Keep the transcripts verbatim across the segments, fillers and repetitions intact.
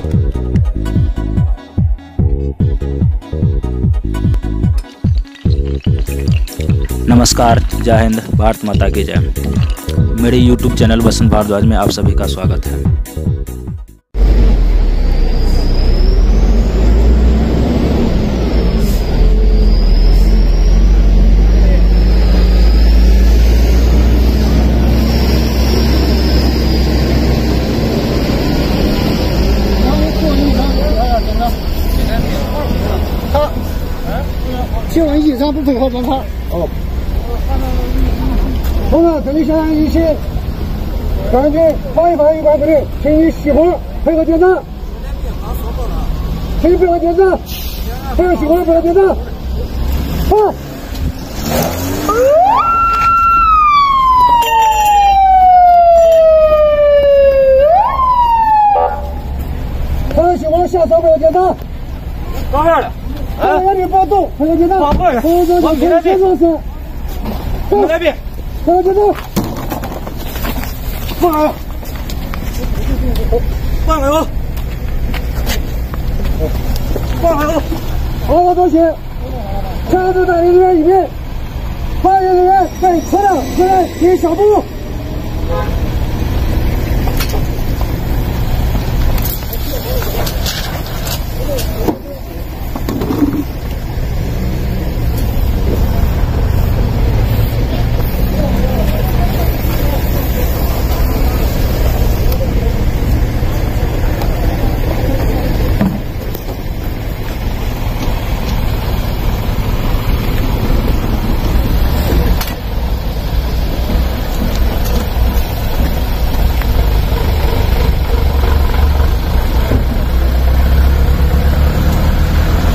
नमस्कार, जय हिंद, भारत माता की जय। मेरे यूट्यूब चैनल वसंत भारद्वाज में आप सभी का स्वागत है। 新闻以上不配合检查。哦。同志，这里现场一起，根据防疫防疫管规定，请你熄火，配合检查。请配合检查，不要熄火，配合检查。好。配合熄火，下车配合检查。 到这儿了。 配合原地不动，配合检查。配合检查，配合检查是。 我们那边。 配合检查。放好。 放好。放好。 好好道歉。车子在人员一边，法院人员在车辆前来进行消毒。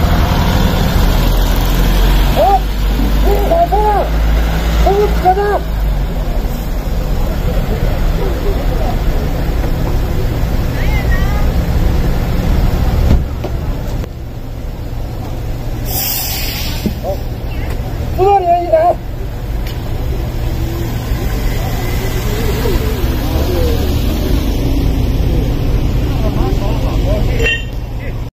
站住！